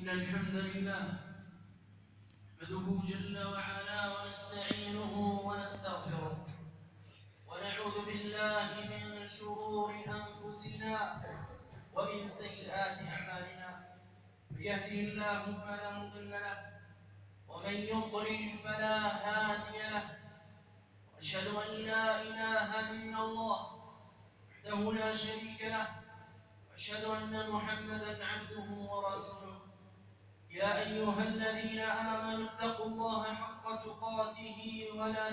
إن الحمد لله نحمده جل وعلا ونستعينه ونستغفره ونعوذ بالله من شرور أنفسنا ومن سيئات أعمالنا. من يهده الله فلا مضل له ومن يضلل فلا هادي له. وأشهد أن لا إله إلا الله وحده لا شريك له، وأشهد أن محمدا عبده ورسوله. يا أيها الذين آمنوا اتقوا الله حق تقاته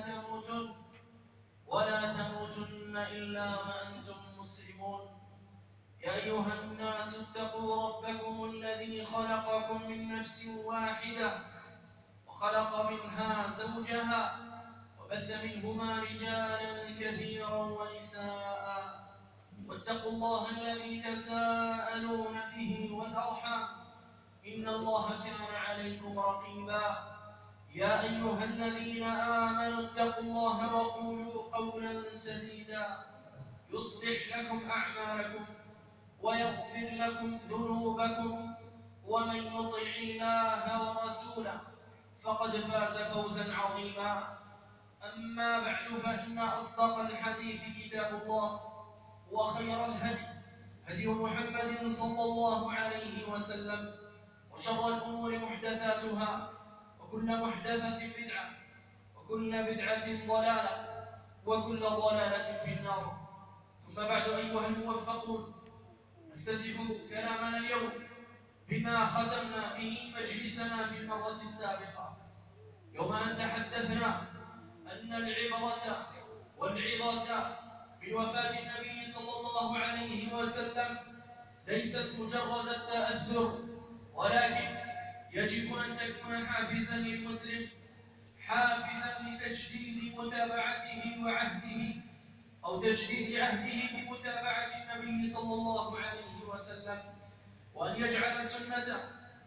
ولا تموتن إلا وأنتم مسلمون. يا أيها الناس اتقوا ربكم الذي خلقكم من نفس واحدة وخلق منها زوجها وبث منهما رجالا كثيرا ونساء. واتقوا الله الذي تساءلون به والأرحام إن الله كان عليكم رقيبا. يا أيها الذين آمنوا اتقوا الله وقولوا قولا سديدا يصلح لكم أعمالكم ويغفر لكم ذنوبكم، ومن يطع الله ورسوله فقد فاز فوزا عظيما. أما بعد، فإن أصدق الحديث كتاب الله، وخير الهدي هدي محمد صلى الله عليه وسلم، وشر الأمور محدثاتها، وكل محدثة بدعة، وكل بدعة ضلالة، وكل ضلالة في النار. ثم بعد، أيها الموفقون، نفتتح كلامنا اليوم بما ختمنا به مجلسنا في المرة السابقة، يوم أن تحدثنا أن العبرة والعظة من وفاة النبي صلى الله عليه وسلم ليست مجرد التأثر، ولكن يجب أن تكون حافزا للمسلم، حافزا لتجديد متابعته وعهده، أو تجديد عهده بمتابعة النبي صلى الله عليه وسلم، وأن يجعل سنته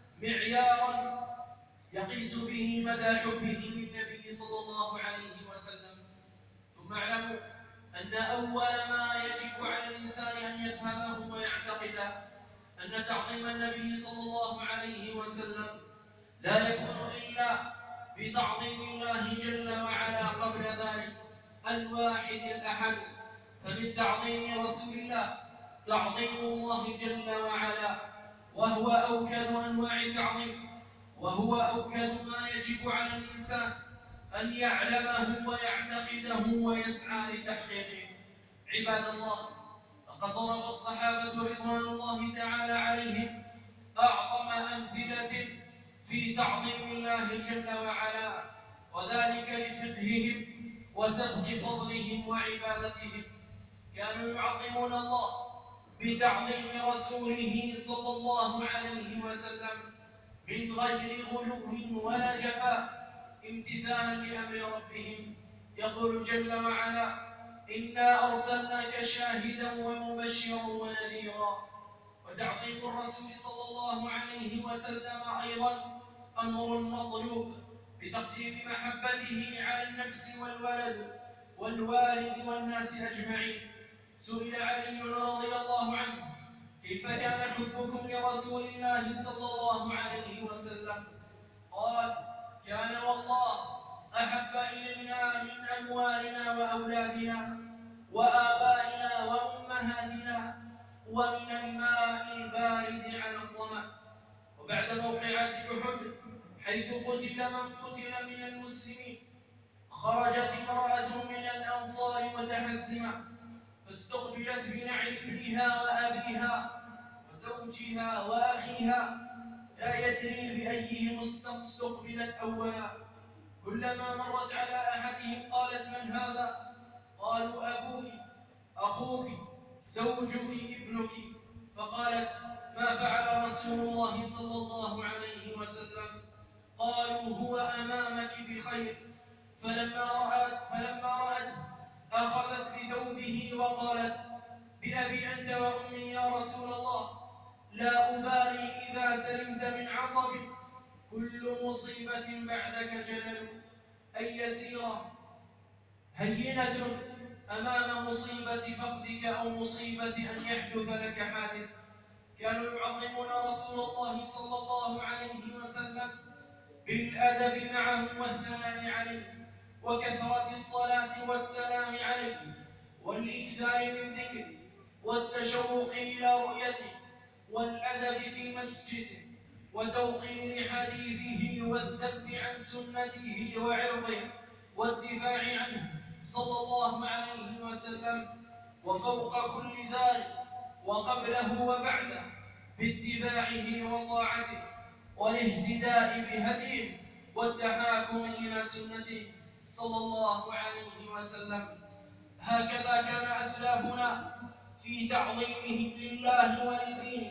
معيارا يقيس به مدى حبه للنبي صلى الله عليه وسلم. ثم اعلموا أن أول ما يجب على الإنسان أن يفهمه ويعتقده أن تعظيم النبي صلى الله عليه وسلم لا يكون إلا بتعظيم الله جل وعلا قبل ذلك الواحد الأحد. فمن تعظيم رسول الله تعظيم الله جل وعلا، وهو أوكد أنواع التعظيم، وهو أوكد ما يجب على الإنسان أن يعلمه ويعتقده ويسعى لتحقيقه. عباد الله، لقد ضرب الصحابة رضوان الله تعالى عليهم أعظم أمثلة في تعظيم الله جل وعلا، وذلك لفقههم وسبق فضلهم وعبادتهم. كانوا يعظمون الله بتعظيم رسوله صلى الله عليه وسلم من غير غلو ولا جفاء، امتثالا لأمر ربهم. يقول جل وعلا: إنا أرسلناك شاهدا ومبشرا ونذيرا. وتعظيم الرسول صلى الله عليه وسلم أيضا أمر مطلوب بتقديم محبته على النفس والوالد والناس أجمعين. سئل علي رضي الله عنه: كيف كان حبكم لرسول الله صلى الله عليه وسلم؟ قال: كان والله أحب إلينا من أموالنا وأولادنا وآبائنا وأمهاتنا ومن الماء البارد على الظمأ. وبعد موقعة أحد، حيث قتل من قتل من المسلمين، خرجت امرأة من الأنصار متحزمة، فاستقبلت بنعي ابنها وأبيها وزوجها وأخيها، لا يدري بأيهم استقبلت أولا. كلما مرت على أحدهم قالت: من هذا؟ قالوا: أبوك، أخوك، زوجك، ابنك. فقالت: ما فعل رسول الله صلى الله عليه وسلم؟ قالوا: هو أمامك بخير. فلما رأت أخذت بثوبه وقالت: بأبي أنت وأمي يا رسول الله، لا أبالي إذا سلمت من عطب، كل مصيبة بعدك جلل. أي يسيرة هينة أمام مصيبة فقدك أو مصيبة أن يحدث لك حادث. كانوا يعظمون رسول الله صلى الله عليه وسلم بالأدب معه والثناء عليه، وكثرة الصلاة والسلام عليه، والإكثار من ذكره، والتشوق إلى رؤيته، والأدب في مسجده، وتوقير حديثه، والذب عن سنته وعرضه، والدفاع عنه صلى الله عليه وسلم. وفوق كل ذلك وقبله وبعده باتباعه وطاعته، والاهتداء بهديه، والتحاكم إلى سنته صلى الله عليه وسلم. هكذا كان أسلافنا في تعظيمهم لله ولدينه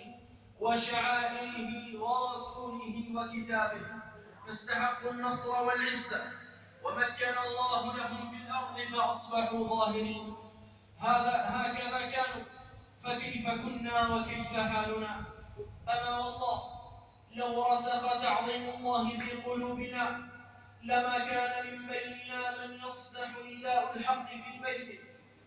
وشعائره ورسوله وكتابه، فاستحقوا النصر والعزة، ومكن الله لهم في الأرض فأصبحوا ظاهرين. هكذا كانوا، فكيف كنا وكيف حالنا؟ أما والله لو رسخ تعظيم الله في قلوبنا لما كان من بيننا من يصدح نداء الحق في بيته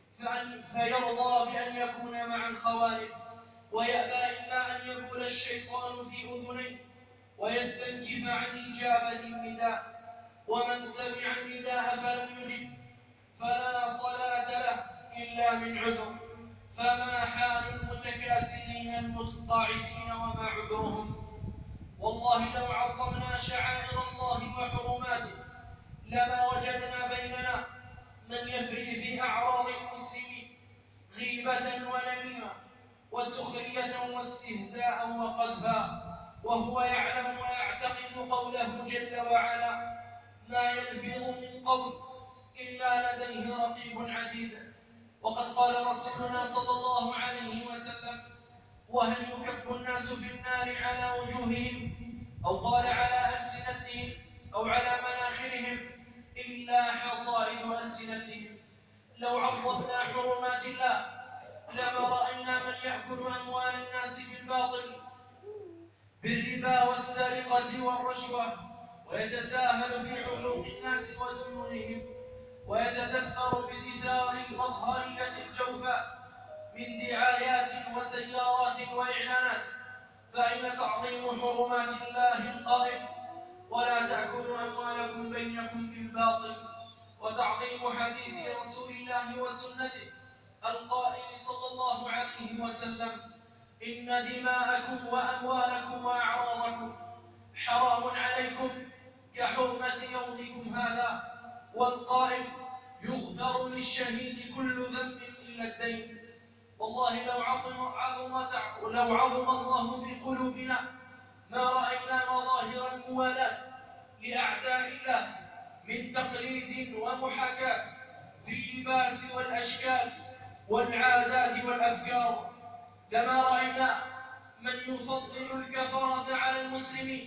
فيرضى بأن يكون مع الخوالف، ويأبى إلا أن يقول الشيطان في أذنيه ويستنكف عن إجابة النداء. ومن سمع النداء فلم يجب فلا صلاة له إلا من عذر، فما حال المتكاسلين المتقاعدين وما عذرهم؟ والله لو عظمنا شعائر الله وحرماته لما وجدنا بيننا من يفري في أعراض المسلمين غيبة ونميمة وسخرية واستهزاء وقذفا، وهو يعلم ويعتقد قوله جل وعلا: ما يلفظ من قول إلا لديه رقيب عتيد. وقد قال رسولنا صلى الله عليه وسلم: وهل يكب الناس في النار على وجوههم، أو قال على ألسنتهم، أو على مناخرهم، إلا حصائد ألسنتهم. لو عظمنا حرمات الله لما رأينا من يأكل أموال الناس بالباطل بالربا والسرقة والرشوة، ويتساهل في حقوق الناس وديونهم، ويتدثر بدثار المظهرية الجوفاء من دعايات وسيارات وإعلانات. فأين تعظيم حرمات الله القائل: ولا تأكلوا أموالكم بينكم بالباطل؟ وتعظيم حديث رسول الله وسنته القائل صلى الله عليه وسلم: إن دماءكم وأموالكم وأعراضكم حرام عليكم كحرمة يومكم هذا. والقائل: يغفر للشهيد كل ذنب إلا الدين. والله لو عظم الله في قلوبنا ما رأينا مظاهر الموالاة لأعداء الله من تقليد ومحاكاة في اللباس والأشكال والعادات والأفكار. لما رأينا من يفضل الكفرة على المسلمين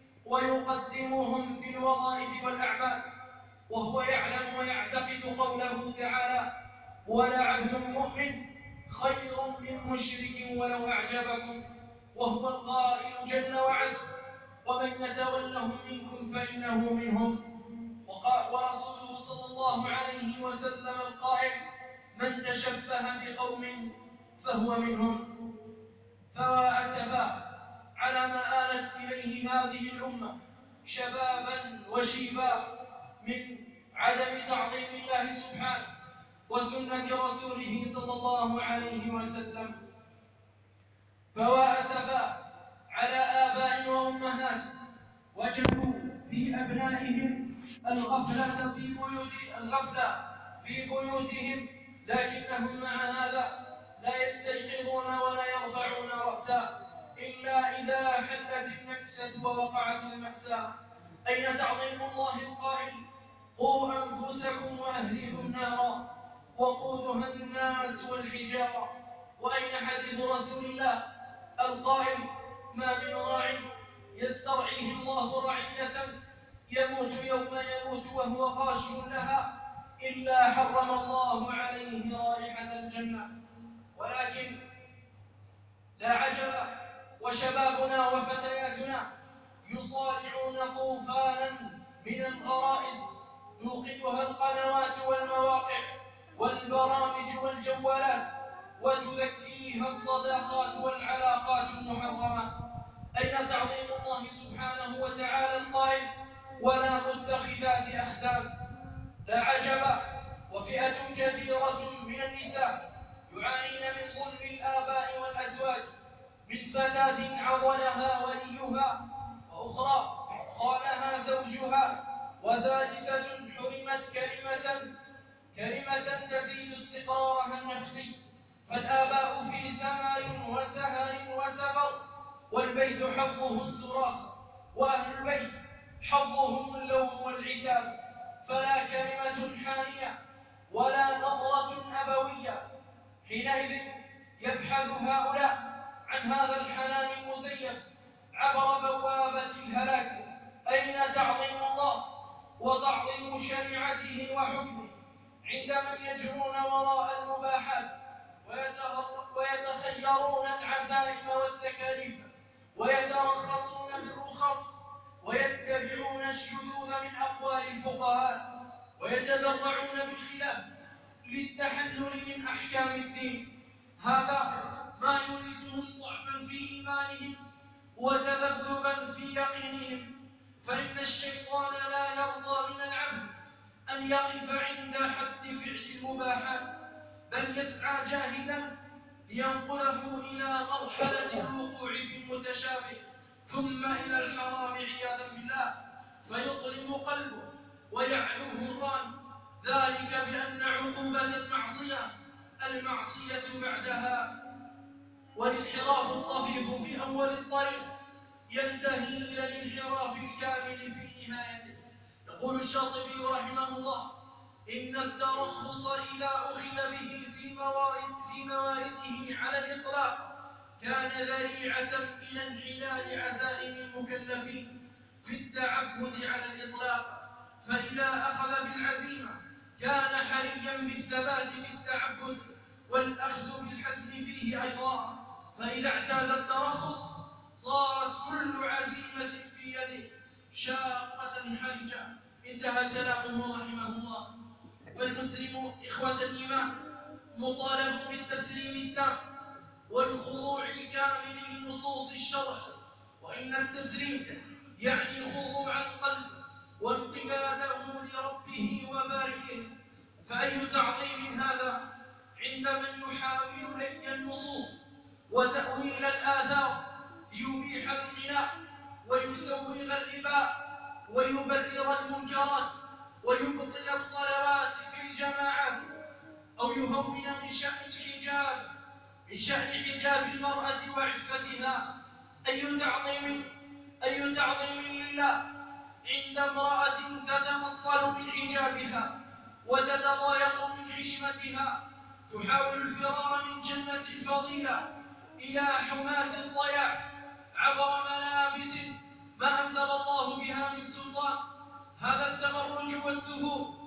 ويقدمهم في الوظائف والأعمال، وهو يعلم ويعتقد قوله تعالى: ولعبد مؤمن خير من مشرك ولو أعجبكم. وهو القائل جل وعز: ومن يتولهم منكم فإنه منهم. ورسوله صلى الله عليه وسلم القائل: من تشبه بقوم فهو منهم. فوا أسفا على ما آلت إليه هذه الأمة شبابا وشيبا من عدم تعظيم الله سبحانه وسنة رسوله صلى الله عليه وسلم. فوا أسفا على آباء وأمهات وجدوا في أبنائهم الغفلة في بيوتهم، لكنهم مع هذا لا يستيقظون ولا يرفعون رأسا إلا إذا حلت النكسة ووقعت المأساة. أين تعظيم الله القائل: قوا أنفسكم وأهليكم نارا وقودها الناس والحجارة؟ وأين حديث رسول الله القائل: ما من راع يسترعيه الله رعية يموت يوم يموت وهو غاش لها إلا حرم الله عليه رائحة الجنة. ولكن لا عجب وشبابنا وفتياتنا يصارعون طوفانا من الغرائز توقدها القنوات والمواقع والبرامج والجوالات وتذكيها الصداقات والعلاقات المحرمة. أين تعظيم الله سبحانه وتعالى القائل: ولا متخذات أخدان؟ لا عجب وفئة كثيرة من النساء يعانين من ظلم الآباء والأزواج، من فتاة عضلها وليها، وأخرى خانها زوجها، وثالثة حرمت كلمة تزيد استقرارها النفسي. فالآباء في سمر وسهر وسفر، والبيت حظه الصراخ، وأهل البيت حظهم اللوم والعتاب. فلا كلمة حانية ولا نظرة أبوية. حينئذ يبحث هؤلاء عن هذا الحنان المزيف عبر بوابة الهلاك. أين تعظيم الله وتعظيم شريعته وحكمه عند من يجرون وراء المباحات ويتخيرون العزائم والتكاليف ويترخصون بالرخص ويتبعون الشذوذ من أقوال الفقهاء ويتذرعون بالخلاف للتحلل من أحكام الدين؟ هذا ما يورثهم ضعفا في إيمانهم وتذبذبا في يقينهم. فإن الشيطان لا يرضى من العبد أن يقف عند حد فعل المباحات، بل يسعى جاهدا لينقله إلى مرحلة الوقوع في المتشابه ثم إلى الحرام عياذا بالله، فيظلم قلبه ويعلوه الران، ذلك بأن عقوبة المعصية بعدها. والانحراف الطفيف في أول الطريق ينتهي إلى الانحراف الكامل في نهايته. يقول الشاطبي رحمه الله: إن الترخص إذا أخذ به في موارده على الإطلاق كان ذريعة إلى انحلال عزائم المكلفين في التعبد على الإطلاق، فإذا أخذ بالعزيمة كان حريا بالثبات في التعبد والأخذ بالحزم فيه أيضا، فإذا اعتاد الترخص صارت كل عزيمة في يده شاقة حرجة. انتهى كلامه رحمه الله. فالمسلم إخوة الإيمان مطالب بالتسليم التام والخضوع الكامل لنصوص الشرع، وإن التسليم يعني خضوع القلب وانقياده لربه وبارئه. فأي تعظيم هذا عند من يحاول لي النصوص وتأويل الآثار ليبيح الغناء ويسوغ الربا ويبرر المنكرات ويبطل الصلوات في الجماعات، أو يهون من شأن حجاب المرأة وعفتها. أي تعظيم لله عند امرأة تتمصل من حجابها وتتضايق من حشمتها، تحاول الفرار من جنة الفضيلة إلى حماة الضياع عبر ملابس ما أنزل الله بها من سلطان. هذا التبرج والسفور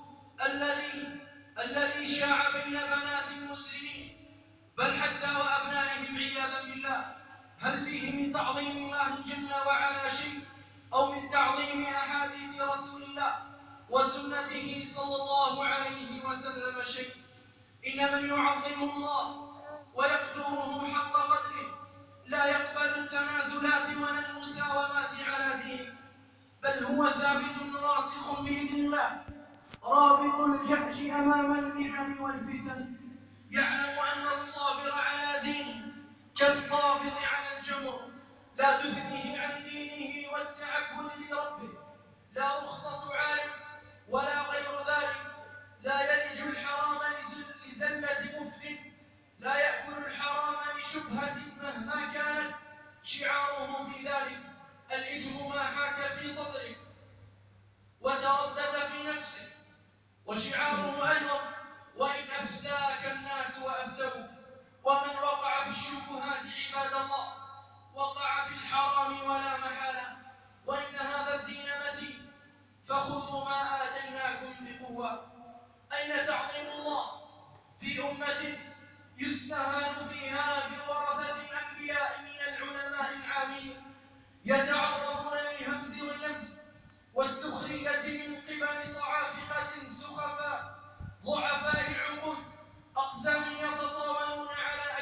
الذي شاع بين بنات المسلمين بل حتى وأبنائهم عياذا بالله، هل فيه من تعظيم الله جل وعلا شيء، أو من تعظيم أحاديث رسول الله وسنته صلى الله عليه وسلم شيء؟ إن من يعظم الله ويقدره حق قدره لا يقبل التنازلات ولا المساومات على دينه، بل هو ثابت راسخ بإذن الله، رابط الجأش أمام المحن والفتن، يعلم أن الصابر على دينه كالقابض على الجمر، لا تثنيه عن دينه والتعبد لربه، لا رخصة عالم ولا غير ذلك، لا يلج الحرام لزلة مفتن، لا يأكل الحرام لشبهة مهما كانت شعاره في ذلك الإثم ما حاك في صدره وتردد في نفسه، وشعاره أيضا: وإن أفتاك الناس وأفتوك. ومن وقع في الشبهات عباد الله وقع في الحرام ولا محالة، وإن هذا الدين متين، فخذوا ما آتيناكم بقوة. أين تعظيم الله في أمة يستهان فيها بورثة الأنبياء من العلماء العاملين، يتعرضون للهمز واللمز والسخرية من قبل صعافقة سخفاء ضعفاء العقول، أقسام يتطاولون على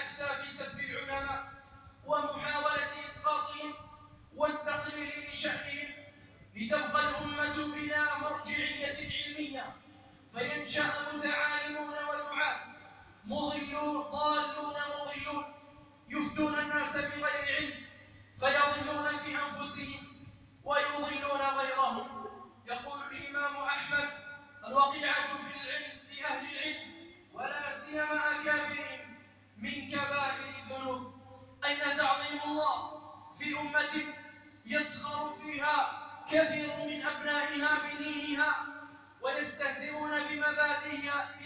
شأنهم لتبقى الأمة بلا مرجعية علمية، فينشأ متعالمون ودعاة مضلون ضالون مضلون يفتون الناس بغير علم، فيضلون في أنفسهم ويضلون غيرهم. يقول الإمام أحمد: الوقيعة في العلم في أهل العلم ولا سيما أكابرهم من كبائر الذنوب. أين تعظيم الله في أمة يسخر فيها كثير من أبنائها بدينها ويستهزئون بمبادئها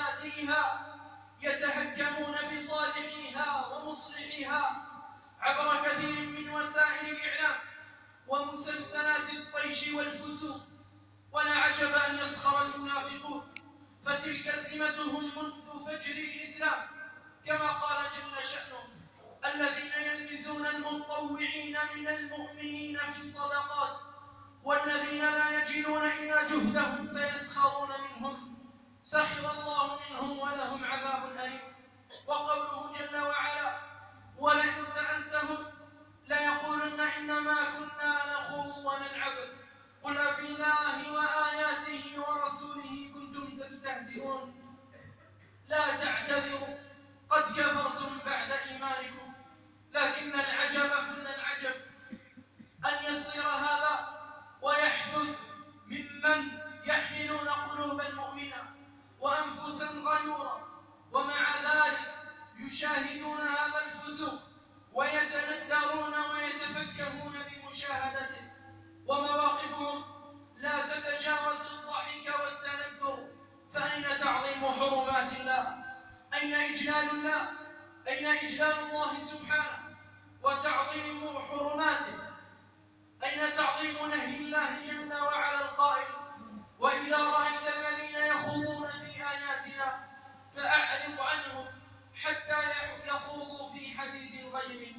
يتهكمون بصالحيها ومصلحيها عبر كثير من وسائل الإعلام ومسلسلات الطيش والفسوق. ولا عجب أن يسخر المنافقون، فتلك سمتهم منذ فجر الإسلام، كما قال جل شأنه: الذين يلمزون المتطوعين من المؤمنين في الصدقات والذين لا يجدون إلا جهدهم فيسخرون منهم سخر الله منهم ولهم عذاب أليم. وقوله جل وعلا: ولئن سألتهم ليقولن إنما كنا نخوض ونلعب قل أبالله وآياته ورسوله كنتم تستهزئون لا تعتذروا قد كفرتم بعد إيمانكم. لكن العجب كل العجب أن يصير هذا ويحدث ممن يحملون قلوبا مؤمنة وأنفسا غيورا، ومع ذلك يشاهدون هذا الفسوق ويتندرون ويتفكهون بمشاهدته، ومواقفهم لا تتجاوز الضحك والتندر. فأين تعظيم حرمات الله؟ أين إجلال الله؟ أين إجلال الله سبحانه وتعظيم حرماته؟ أين تعظيم نهي الله جل وعلا القائل: وإذا رأيت الذين يخوضون في آياتنا فأعرض عنهم حتى يخوضوا في حديث غيره؟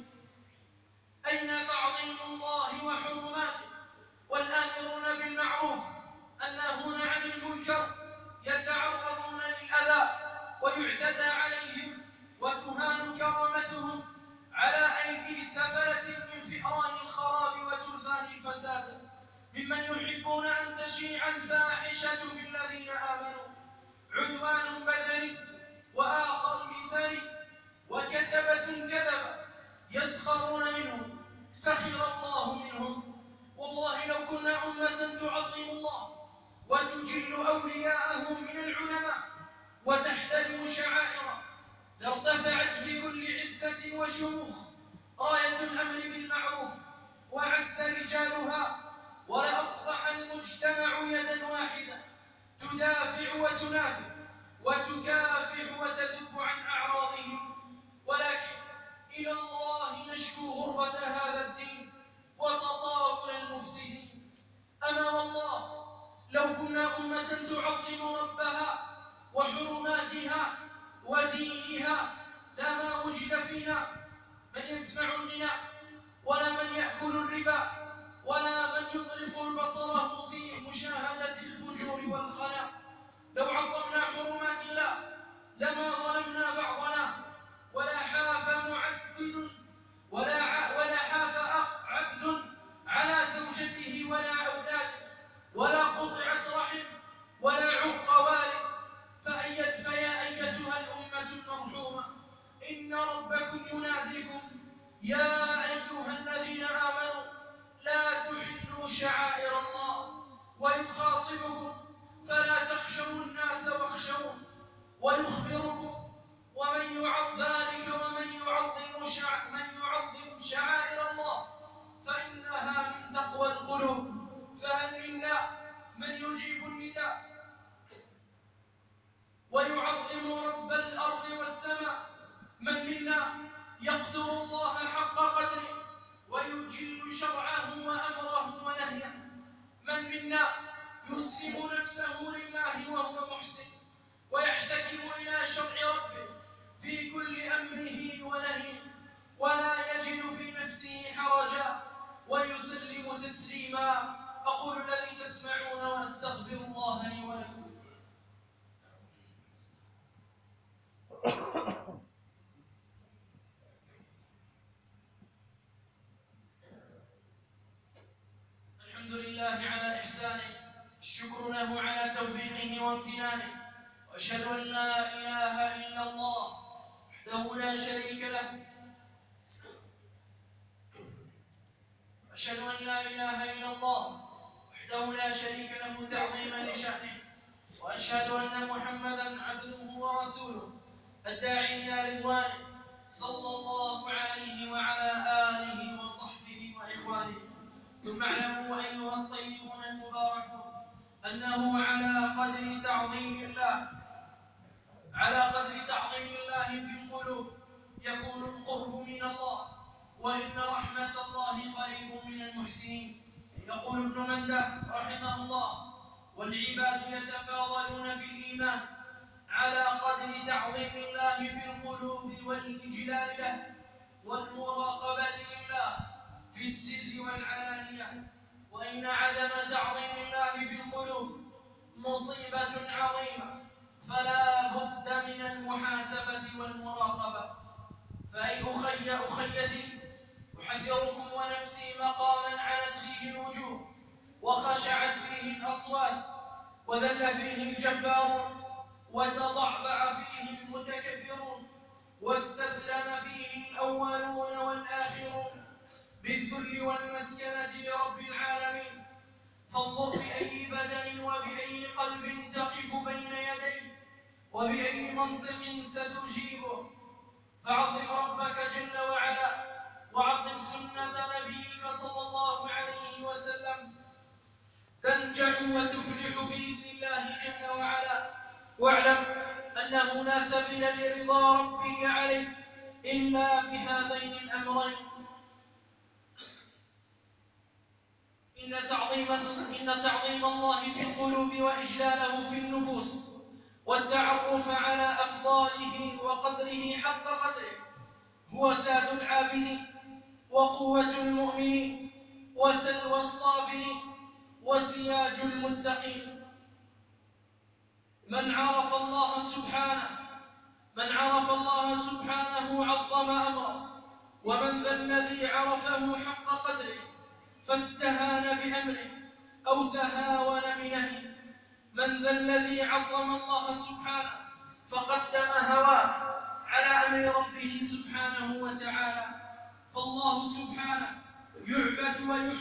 أين تعظيم الله وحرماته والآمرون بالمعروف الناهون عن المنكر يتعرضون للأذى ويعتدى عليهم وتهان كرامتهم على أيدي سفلة من فئران الخراب وجرذان الفساد، ممن يحبون أن تشيع الفاحشة في الذين آمنوا، عدوان بدني وآخر لساني وكتبة كذبة يسخرون منهم سخر الله منهم. والله لو كنا أمة تعظم الله وتجل أولياءه من العلماء وتحترم شعائره لارتفعت بكل عزة وشموخ راية الأمر بالمعروف وعز رجالها، ولأصبح المجتمع يدا واحدة تدافع وتنافع وتكافح وتذب عن أعراضهم. ولكن إلى الله نشكو غربة هذا الدين وتطاول المفسدين. أما والله لو كنا أمة تعظم ربها وحرماتها ودينها لما وجد فينا من يسمع الغناء ولا من يأكل الربا ولا من يطلق بصره في مشاهدة الفجور والخنا. لو عظمنا حرمات الله لما ظلمنا بعضنا، ولا حاف معدل ولا حاف عبد على زوجته ولا أولاده، ولا قطعت رحم ولا عق والد. فيا أيتها الأمة المرحومة، إن ربكم يناديكم: يا أيها الذين آمنوا لا تحلوا شعائر الله، ويخاطبكم: فلا تخشوا الناس واخشون. ويخبركم: ومن يعظم ذلك ومن يعظم شعائر الله فإنها من تقوى القلوب. فهل منا من يجيب النداء ويعظم رب الأرض والسماء؟ من منا يقدر الله حق قدره ويجل شرعه وأمره ونهيه؟ من منا يسلم نفسه لله وهو محسن ويحتكم إلى شرع ربه في كل أمره ونهيه ولا يجد في نفسه حرجا ويسلم تسليما؟ أقول الذي تسمعون وأستغفر الله لي ولكم. لله على إحسانه، الشكر له على توفيقه وامتنانه، وأشهد أن لا إله إلا الله وحده لا شريك له، أشهد أن لا إله إلا الله وحده لا شريك له تعظيما لشأنه، وأشهد أن محمدا عبده ورسوله الداعي إلى رضوانه صلى الله عليه وعلى آله وصحبه وإخوانه. ثم اعلموا أيها الطيبون المباركون أنه على قدر تعظيم الله في القلوب يكون القرب من الله، وإن رحمة الله قريب من المحسنين. يقول ابن منده رحمه الله: والعباد يتفاضلون في الإيمان على قدر تعظيم الله في القلوب والإجلال له والمراقبة لله في السر والعلانية، وإن عدم تعظيم الله في القلوب مصيبة عظيمة، فلا بد من المحاسبة والمراقبة. فأي أخيتي أحذركم ونفسي مقاما علت فيه الوجوه وخشعت فيه الأصوات وذل فيه الجبارون وتضعضع فيه المتكبرون واستسلم فيه الأولون والآخرون بالذل والمسكنة لرب العالمين. فانظر بأي بدن وبأي قلب تقف بين يديه وبأي منطق ستجيبه. فعظم ربك جل وعلا وعظم سنة نبيك صلى الله عليه وسلم تنجح وتفلح بإذن الله جل وعلا. واعلم أنه لا سبيل لرضا ربك عليك إلا بهذين الأمرين: إن تعظيم الله في القلوب وإجلاله في النفوس، والتعرف على أفضاله وقدره حق قدره هو ساد العابدين وقوة المؤمنين وسلوى الصابرين وسياج المتقين. من عرف الله سبحانه عظم أمره، ومن ذا الذي عرفه حق قدره فاستهان بأمره أو تهاون بنهيه. من ذا الذي عظم الله سبحانه فقدم هواه على أمر ربه سبحانه وتعالى. فالله سبحانه يعبد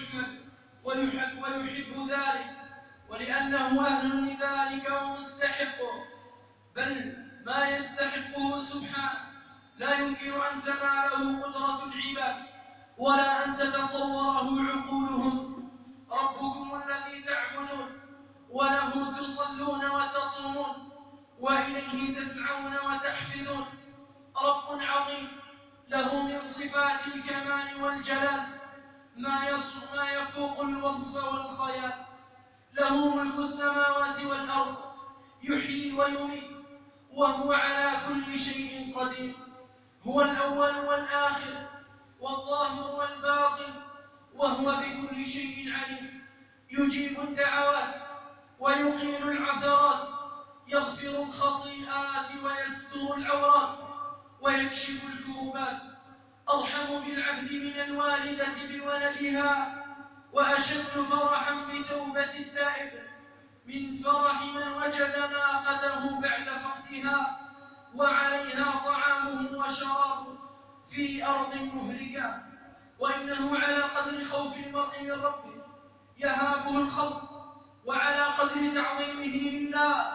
ويحب ذلك، ولأنه أهل لذلك ومستحقه، بل ما يستحقه سبحانه لا يمكن أن تناله قدرة العباد ولا أن تتصوره عقولهم. ربكم الذي تعبدون وله تصلون وتصومون وإليه تسعون وتحفظون رب عظيم له من صفات الكمال والجلال ما يفوق الوصف والخيال. له ملك السماوات والأرض يحيي ويميت وهو على كل شيء قدير. هو الأول والآخر والظاهر والباطن وهو بكل شيء عليم. يجيب الدعوات ويقيل العثرات، يغفر الخطيئات ويستر العورات ويكشف الكروبات. أرحم بالعبد من الوالدة بولدها، وأشد فرحا بتوبة التائب من فرح من وجد ناقته بعد فقدها وعليها طعامه وشرابه في أرض مهلكة. وإنه على قدر خوف المرء من ربه يهابه الخلق، وعلى قدر تعظيمه لله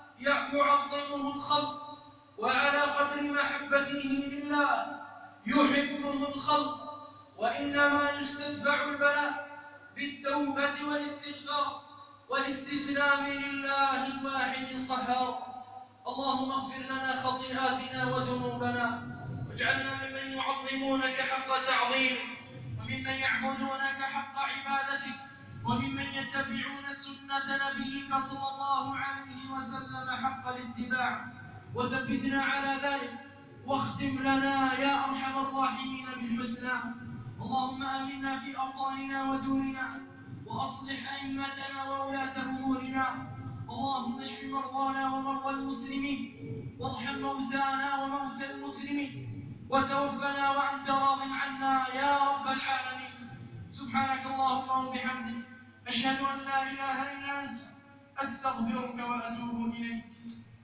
يعظمه الخلق، وعلى قدر محبته لله يحبه الخلق. وإنما يستدفع البلاء بالتوبة والاستغفار والاستسلام لله الواحد القهار. اللهم اغفر لنا خطيئاتنا وذنوبنا، واجعلنا ممن يعظمونك حق تعظيمك، وممن يعبدونك حق عبادتك، وممن يتبعون سنة نبيك صلى الله عليه وسلم حق الاتباع. وثبتنا على ذلك، واختم لنا يا أرحم الراحمين بالحسنى. اللهم آمنا في أوطاننا ودورنا، وأصلح أئمتنا وولاة أمورنا. اللهم اشف مرضانا ومرضى المسلمين، وارحم موتانا وموتى المسلمين، وتوفنا وأنت راض عنا يا رب العالمين. سبحانك اللهم وبحمدك، أشهد أن لا إله إلا أنت، أستغفرك وأتوب إليك.